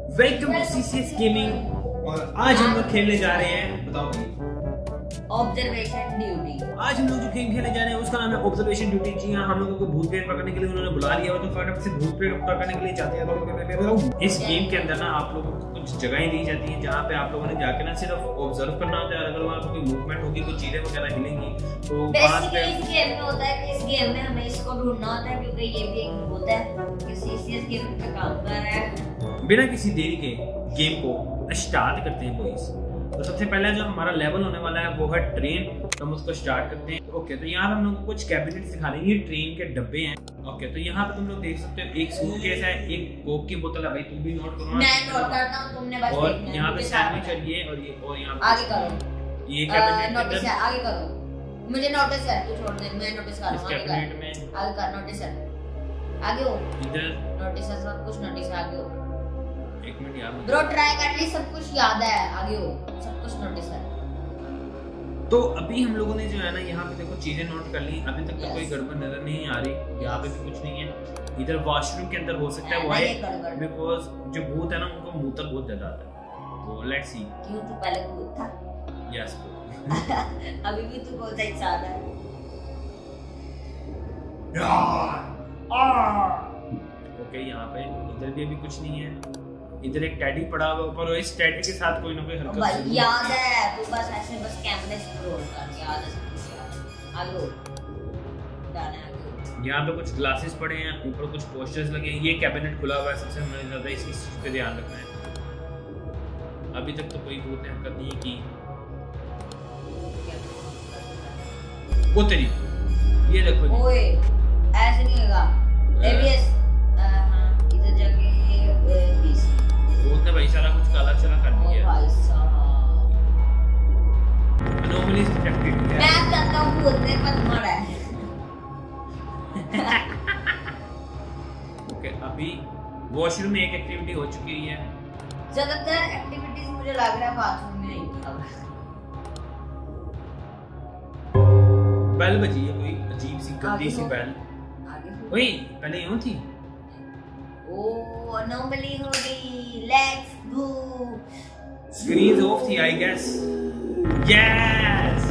Welcome to CCS gaming और आज हम लोग खेलने जा रहे हैं, बताओ ऑब्जर्वेशन ड्यूटी। आज हम लोग जो गेम खेलने जा रहे हैं उसका नाम है ऑब्जर्वेशन ड्यूटी। जी हाँ, हम लोगों को भूत प्रेत पकड़ने के लिए उन्होंने बुला लिया हो, तो फटाफट से भूत प्रेत पकड़ने के लिए जाते हैं। इस गेम के अंदर ना आप लोगों को कुछ जगहें दी जाती हैं जहाँ पे आप लोगों ने जाके ना सिर्फ ऑब्जर्व करना होता है। अगर वहाँ पे कोई मूवमेंट होगी, कोई चीजें वगैरह हिलेंगी तो बेसिकली इस गेम में होता है कि इस गेम में हमें इसको ढूंढना होता है, क्योंकि ये भी एक भूत है कि सीसीएस गेम पे काम कर रहा है। बिना किसी देरी के गेम को स्टार्ट करते हैं बॉयज। तो सबसे पहले जो हमारा लेवल होने वाला है वो है ट्रेन, तो हम उसको स्टार्ट करते हैं। ओके, तो यहाँ हम लोग को कुछ कैबिनेट्स दिखा रहे हैं, ये ट्रेन के डब्बे हैं। ओके, तो यहाँ पे तुम लोग देख सकते हो एक सूटकेस है, एक कोक की बोतल है। भाई तुम भी नोट करो, मैं नोट करता हूं, तुमने बस और यहाँ पे सैंडविच है ये, और यहाँ पे आगे करो ये कैबिनेट नोटिस है, आगे करो। मुझे नोटिस है, तू छोड़ दे, मैं नोटिस कर रहा हूं। कैबिनेट में आगे कर, नोटिस है, आगे हो। इधर नोटिस है, सब कुछ नोटिस है, आगे हो। एक मिनट यार, ब्रो ट्राई कर ली, सब कुछ याद है, आगे हो, सब कुछ नोटिस है। तो अभी हम लोगों ने जो है ना यहाँ पे देखो चीजें नोट कर ली। अभी तक तो कोई गड़बड़ नजर नहीं आ रही, यहाँ पे भी कुछ नहीं है। इधर वॉशरूम के अंदर हो सकता है वो है, बिकॉज जो भूत है ना उनको मूत्र बहुत ज्यादा आता है। तो लेट्स सी। क्यों तू पहले भूत था? यस अभी भी तू बहुत इंसान है। ओके, यहाँ पे इधर भी अभी कुछ नहीं है। इधर एक टेडी पड़ा हुआ ऊपर, और इस टेडी के साथ कोई ना कोई हरकत भाई याद है, तू बस ऐसे बस कैमरे स्क्रॉल कर, याद है सब कुछ, याद है। आगे जाना है। यहाँ पे कुछ ग्लासेस पड़े हैं, ऊपर कुछ पोस्टर्स लगे हैं। ये कैबिनेट खुला हुआ है, सबसे हमें ज्यादा इसकी चीज पे ध्यान रखना है। अभी तक तो कोई भूत ने हरकत नहीं की। वो तेरी ये देखो जी, ओए ऐसे नहीं होगा। एबीएस हां, इधर जाके पीस भूत ने भाई सारा कुछ काला चला कर दिया। भाई साहब, अनोमलीज डिटेक्टेड। मैं कहता हूं भूत ने पर मारा है। ओके, अभी वॉशरूम में एक एक्टिविटी हो चुकी है। ज्यादातर एक्टिविटीज मुझे लग रहा है बाथरूम में ही था। बेल बजी है, कोई अजीब सी गंदी सी बेल। आगे ओए पहले यूं थी। ओ अनोमली हो गई, लेट्स गो। स्क्रीन ऑफ थी आई गेस। यस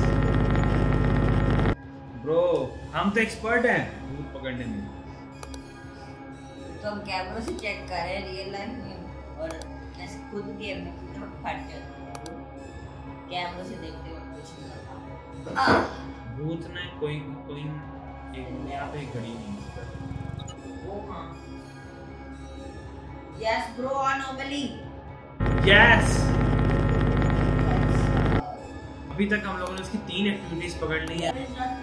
ब्रो, हम तो एक्सपर्ट हैं भूत पकड़ने में। तो हम कैमरा से चेक कर रहे हैं रियल लाइफ में, और ऐसे खुद गेम में की तरफ फट जाते हैं। कैमरा से देखते वक्त कुछ नहीं था। भूत ने कोई एक यहाँ पे घड़ी नहीं है। ओ हां, यस ब्रो, अनोमली। यस, अभी तक हम लोगों ने इसकी 3 एक्टिविटीज पकड़ ली है।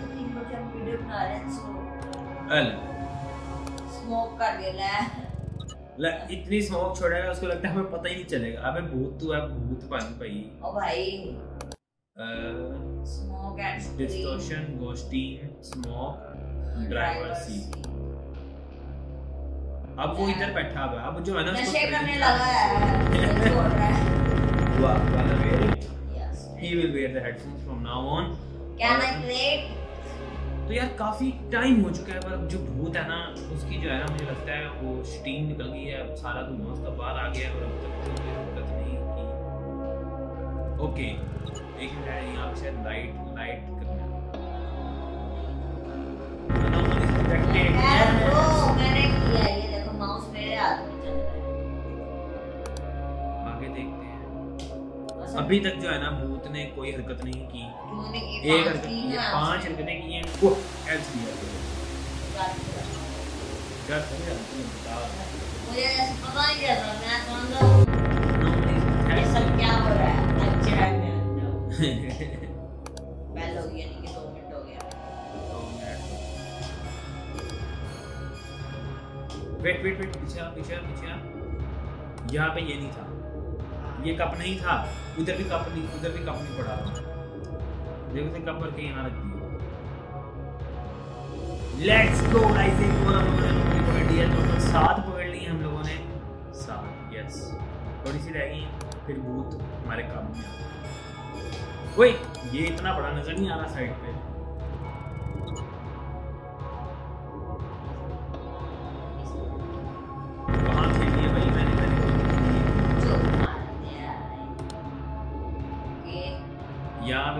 स्मोक कर दिया इतनी स्मोक छोड़ेगा उसको लगता है हमें पता ही नहीं चलेगा। अबे भूत तू है, भूत बन भाई। ओ भाई, smoke and distortion, ghosting, smoke, driver seat. अब वो इधर बैठा हुआ है, अब जो है ना नशे करने लगा है, छोड़ रहा है। वाह, वाला wear it. He will wear the headphones from now on. Can I play? तो यार काफी टाइम हो चुका है, पर जो भूत है ना उसकी जो है ना मुझे लगता है वो स्टीम निकल गई है, अब सारा धुआं उसका बाहर आ गया है और अब तक कोई हरकत नहीं की। ओके, एक मिनट है, यहाँ पे शायद लाइट करना है। ब्रो मैंने किया, ये देखो माउस मेरे हाथ में चल रहा है। आगे देखते हैं। अभी तक जो है ना भूत ने कोई हरकत नहीं की। एक हरकत की है, 5 हरकतें की हैं। वो एल्स किया मुझे पता नहीं चल रहा, मैं समझ ये सब क्या हो रहा है। अच्छा है, मैं बेल हो गया, नहीं कि 2 मिनट हो गया। वेट पीछे। यहाँ पे ये नहीं था, ये कप नहीं था, उधर भी कप नहीं पड़ा था। देखो तो कप करके यहाँ रख दिया। लेट्स गो गाइस, एक और हम लोगों ने पकड़ लिया। टोटल 7 पकड़ लिए हम लोगों ने, 7। यस, थोड़ी सी रह गई, फिर भूत हमारे काबू में आ। ओए ये इतना बड़ा नजर नहीं आ रहा साइड पे। कहाँ खेली है भाई, मैंने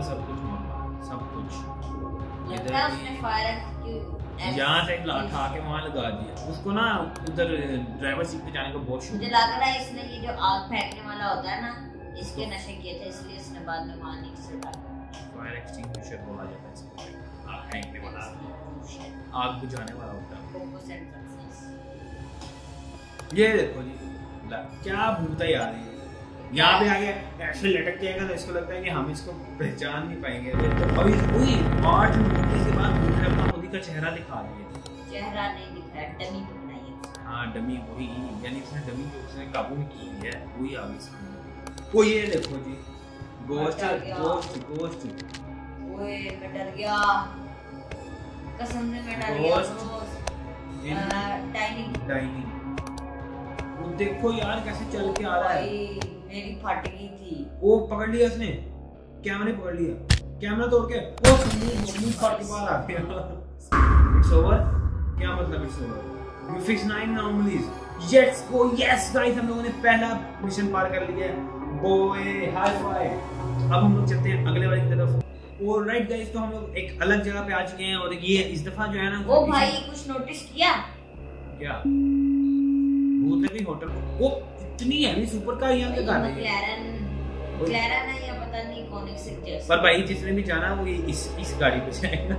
पे सब कुछ नॉर्मल है, सब कुछ। लगता है उसने फायर एक्सटिंग्विशर यहाँ से उठा के वहाँ लगा दिया उसको ना, उधर ड्राइवर सीट पे जाने को बहुत शौक। मुझे लग रहा है इसने ये जो आग फेंकने वाला होता है ना, इसके नशे किए थे, इसलिए इसने बाद में वहाँ नीचे से डाला। फायर एक्सटिंग्विशर बोला जाता है इसको, आग फेंकने वाला, आग बुझाने वाला होता है। 100% सक्सेस। ये देखो जी क्या भूत है यार ये, यहाँ पे आगे ऐसे लटक जाएगा तो इसको लगता है कि हम इसको पहचान नहीं पाएंगे। तो अभी कोई 8 मिनट के बाद भूत ने अपना खुद का चेहरा दिखा दिया। चेहरा नहीं दिख रहा है, डमी बनाई है। हाँ डमी वही, यानी उसने डमी जो उसने काबू में की है वही आ गई सामने। वो ये देखो जी गोश्त गोश्त गोश्त। ओए मैं डर गया, कसम से मैं डर गया। डाइनिंग वो देखो यार कैसे चल के आ रहा है। मेरी फट गई थी। वो पकड़ लिया उसने, कैमरे पकड़ लिया, कैमरा तोड़ के वो मुंह फाड़ के बाहर आ गया। It's over. क्या मतलब it's over? You fix 9 anomalies। Let's go. Yes guys, हम लोगों ने पहला मिशन पार कर लिया है। Boy high five. अब हम लोग चलते हैं अगले वाले की तरफ। ऑलराइट गाइस, तो हम लोग एक अलग जगह पे आ चुके हैं और ये इस दफा जो है ना, वो भाई कुछ नोटिस किया क्या? भूत ने भी होटल, वो इतनी हैवी सुपर कार यहाँ पे कार है, मैक्लेरन है या पता नहीं कौन सी। पर भाई जिसने भी जाना वो इस गाड़ी पे जाएगा।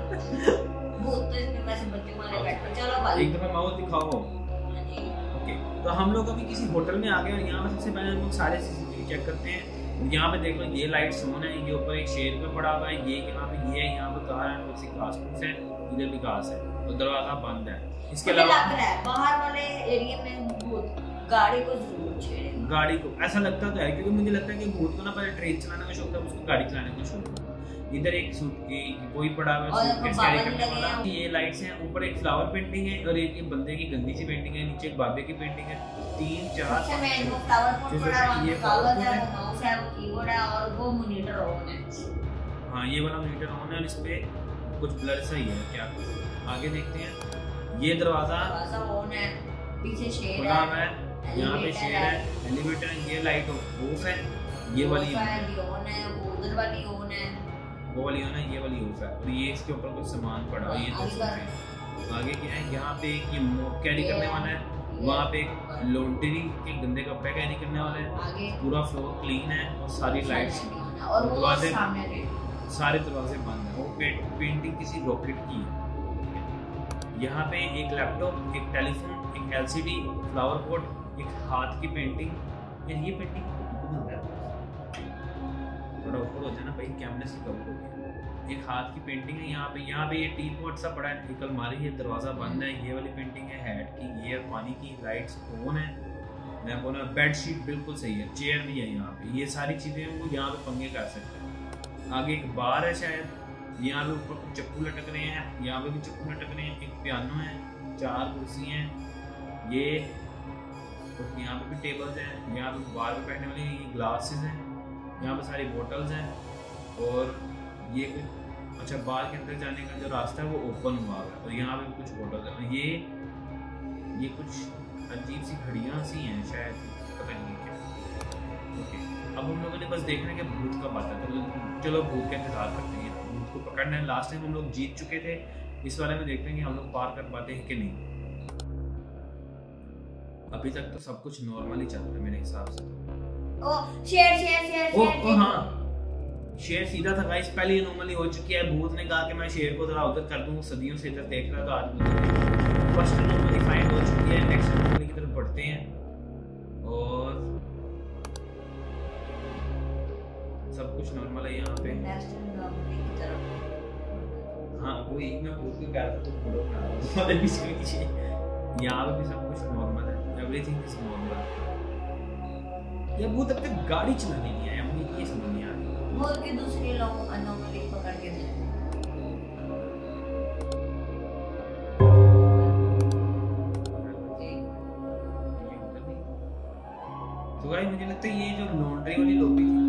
भूत तो इसमें वैसे बच्चों वाले बैठे। चलो भाई एक दफा माउस दिखाओ। ओके, तो हम लोग अभी किसी होटल में आ गए और यहाँ पे सबसे पहले हम लोग सारे सीसीटीवी चेक करते हैं। यहाँ पे देख लो ये लाइट्स ऑन है, ये ऊपर एक शेर पे पड़ा हुआ है, ये यहाँ पे ये है, यहाँ पे कार है, थोड़ी सी घास फूस है, इधर भी घास है और दरवाजा बंद है। इसके अलावा लग रहा है बाहर वाले एरिया में भूत गाड़ी को जरूर छेड़ेगा। गाड़ी को ऐसा लगता तो है, क्योंकि मुझे लगता है कि भूत को ना पहले ट्रेन चलाने का शौक था, उसको गाड़ी चलाने का शौक था। इधर एक सूट कोई पड़ा हुआ है, सूटकेस कैरी करने वाला। ये लाइट्स हैं, ऊपर एक फ्लावर पेंटिंग है और एक बंदे की गंदी सी पेंटिंग है, नीचे एक बाबे की पेंटिंग है। 3 4 फ्लावर पॉट पड़ा है, ये कागज है, वो माउस है, वो कीबोर्ड है और वो मॉनिटर ऑन है। हां, ये वाला मॉनिटर ऑन है और इस पे कुछ ब्लर सा ही है क्या। आगे देखते हैं, ये दरवाजा ऑन है, पीछे शेर है, यहाँ पे शेर है, एलिवेटर है, ये लाइट ऑफ है, ये वाली ऑन है, वो उधर वाली ऑन है, वो वाली ऑन है, ये वाली ऑफ है और ये इसके ऊपर कुछ सामान पड़ा है। ये तो सोफे। आगे क्या है, यहाँ पे एक ये मोप कैरी करने वाला है, वहाँ पे एक लॉन्ड्री के गंदे कपड़े कैरी करने वाले हैं। पूरा फ्लोर क्लीन है और सारी लाइट्स और दरवाजे सामने सारे दरवाजे बंद हैं। वो पेंटिंग किसी रॉकेट की है। यहाँ पे एक लैपटॉप, एक टेलीफोन, एक एलसीडी, फ्लावर पॉट, एक हाथ की पेंटिंग। यार ये पेंटिंग थोड़ा ऊपर हो जाए ना भाई, कैमरे से कवर हो गया। एक हाथ की पेंटिंग है यहाँ पे ये टी पॉट सा पड़ा है, एक अलमारी है, दरवाजा बंद है। ये वाली पेंटिंग है हैट की, ये पानी की, लाइट्स ऑन है। मैं बोला बेडशीट बिल्कुल सही है, चेयर भी है यहाँ पे। ये सारी चीजें वो यहाँ पे पंगे कर सकते हैं। आगे एक बार है शायद, यहाँ पे ऊपर कुछ चप्पू लटक रहे हैं, यहाँ पे भी चप्पू लटक रहे हैं। एक पियानो है, 4 कुर्सी हैं, ये यहाँ पे भी टेबल्स हैं। यहाँ पे बार पे बैठने वाली ये ग्लासेस हैं, यहाँ पे सारी बोटल्स हैं और ये कुछ अच्छा बार के अंदर जाने का जो रास्ता है वो ओपन हुआ है और यहाँ पे भी कुछ बोटल्स हैं। ये कुछ अजीब सी घड़ियाँ सी हैं शायद, पता नहीं क्या। ओके, अब हम लोगों ने बस देखना है कि भूत कब आता है, तो चलो भूत का इंतजार करते हैं। भूत को पकड़ना है। लास्ट टाइम हम लोग जीत चुके थे, इस वाले में देखते हैं कि हम लोग पार कर पाते हैं कि नहीं। अभी तक तो सब कुछ नॉर्मल ही चल रहा है मेरे हिसाब से। ओ शेर हाँ, शेर सीधा था गाइस, पहले नॉर्मली हो चुकी है। भूत ने कहा कि मैं शेर को जरा उधर कर दूं, सदियों से इधर देख रहा था, आज फर्स्ट नॉर्मली फाइंड हो चुकी है। नेक्स्ट नॉर्मली की तरफ बढ़ते हैं और सब कुछ नॉर्मल है यहाँ पे। नेक्स्ट नॉर्मली की तरफ। हाँ, वो एक में भूत को कह रहा था तो फोटो बना रहा था पीछे। यहाँ पे भी सब कुछ नॉर्मल है, एवरीथिंग इज नॉर्मल। ये भूत अब तक गाड़ी चलाने नहीं आया, मुझे ये समझ नहीं आ रही। बोल के दूसरे लोग अनोमली पकड़ के दे। तो गाइस मुझे लगता है ये जो लॉन्ड्री वाली लॉबी थी,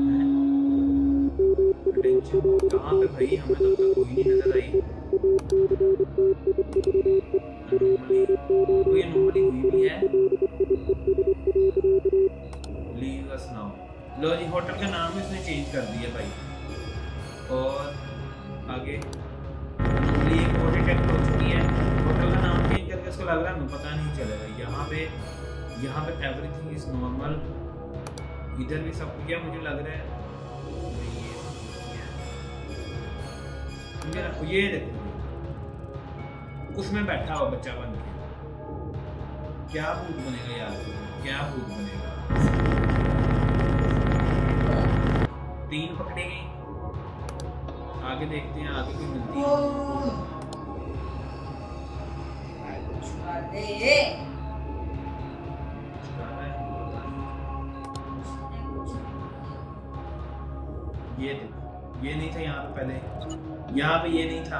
अटेंशन कहाँ पे भाई, हमें तो तक कोई नहीं नजर आई। कोई अनोमली हुई भी है। Leave us now. लो जी, होटल का नाम भी उसने चेंज कर दिया भाई। और आगे अनोमली एक और डिटेक्ट हो चुकी है। होटल का नाम चेंज करके उसको लग रहा है पता नहीं चलेगा। यहाँ पे एवरीथिंग इज नॉर्मल। इधर भी सब कुछ है मुझे लग रहा है। ये देखो उसमें बैठा हुआ बच्चा बन के क्या भूत बनेगा यार, क्या भूत बनेगा। 3 पकड़े गई। आगे देखते हैं आगे भी मिलती है। ये देखो ये नहीं था यहाँ पे पहले, यहाँ पे ये नहीं था।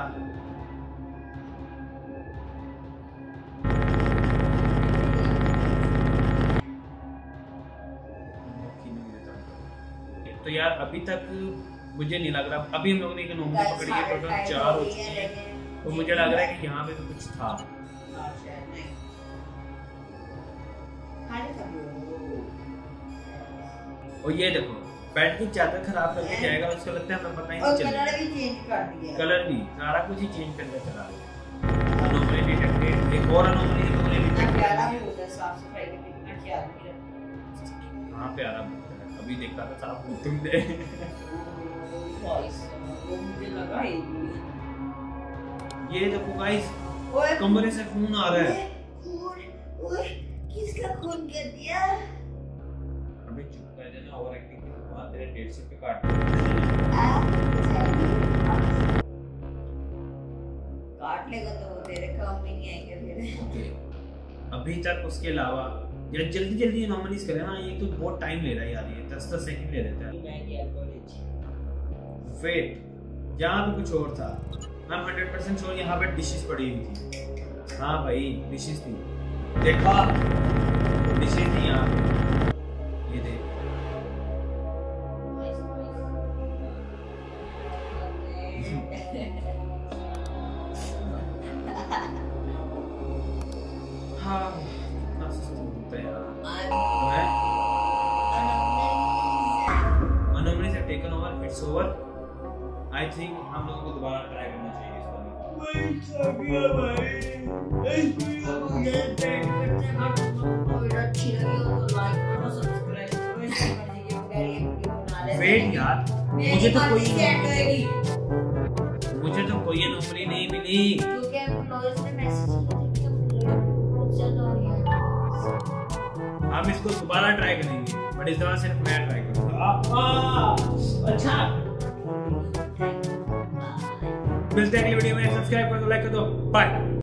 तो यार अभी तक मुझे नहीं लग रहा, अभी हम लोगों ने एक नॉर्मली पकड़ी है, टोटल 4 हो चुकी है। तो मुझे लग रहा है कि यहाँ पे तो कुछ था। और ये देखो बेड की चादर खराब करके जाएगा, उसको लगता है हमें पता ही नहीं चलेगा। कलर भी चेंज कर दिया, कलर भी सारा कुछ ही चेंज करके चला गया। अनोमली डिटेक्टेड, एक और अनोमली साफ सफाई का कितना ख्याल किया। कहाँ पे आ रहा है? अभी देखा था साफ तुमने। मुझे लगा ये देखो गाइस कमरे से खून आ रहा है। किसका खून कर दिया? अबे चुप कर जाना, ओवर एक्टिंग की बात तेरे 150 पे काट लेगा तो वो तेरे काम में नहीं आएंगे फिर। अभी तक उसके अलावा यार जल्दी नॉर्मलाइज करें ना, ये तो बहुत टाइम ले रहा है यार, ये 10 सेकंड ले लेता है। वेट यहाँ पे कुछ और था, मैं 100% श्योर यहाँ पे डिशेस पड़ी हुई थी। हाँ भाई डिशेस थी, देखा डिशेस थी यहाँ पे, ये देख। हाँ कितना सुस्त होता है यार। Anomalies have taken over, it's over. I think हम लोगों को दोबारा ट्राई करना चाहिए इसको। वेट यार मुझे तो कोई अनोमली नहीं मिली। हम इसको दोबारा ट्राई करेंगे, बट इस दफा सिर्फ मैं ट्राई करूंगा। अच्छा मिलते हैं अगली वीडियो में, सब्सक्राइब कर दो, लाइक कर दो, बाय।